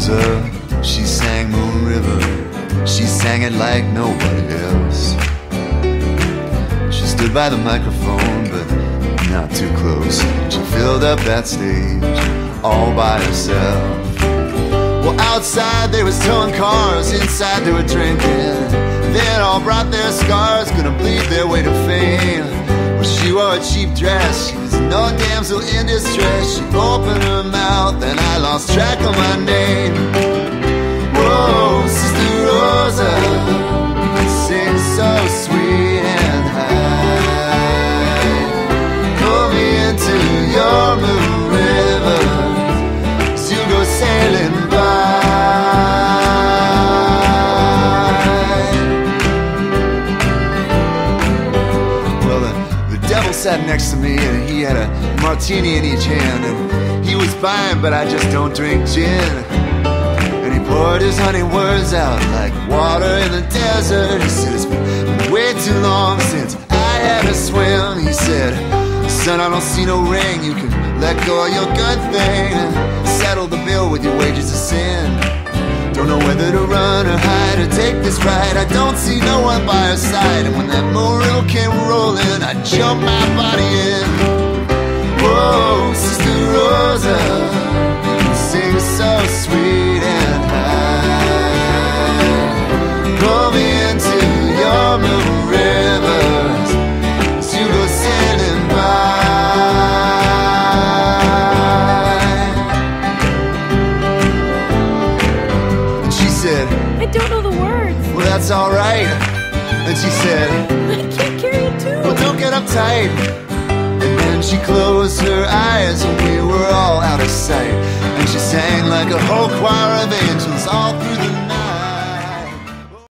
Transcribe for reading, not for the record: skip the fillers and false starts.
Rosa, she sang Moon River. She sang it like nobody else. She stood by the microphone, but not too close. She filled up that stage all by herself. Well, outside they was towing cars, inside they were drinking. They had all brought their scars, gonna bleed their way to fame. Well, she wore a cheap dress, she was no damsel in distress. She opened her mouth and I lost track of my name. Whoa, Sister Rosa, sing so sweet and high. Pull me into your moon river, you go sailing by. Well, the devil sat next to me and he had a martini in each hand. And he was fine, but I just don't drink gin. And he poured his honey words out like water in the desert. He said, it's been way too long since I had a swim. He said, son, I don't see no ring. You can let go of your good thing and settle the bill with your wages of sin. Don't know whether to run or hide or take this ride. I don't see no one by her side. And when that moon river came rolling, I jumped my body in. Whoa, Sister Rosa, sing so sweet and high. Pull me into your moon rivers, as you go sailing by. I don't know the words. Well, that's alright. And she said, I can't carry a tune. well, don't get uptight. And then she closed her eyes and we were all out of sight. And she sang like a whole choir of angels all through the night.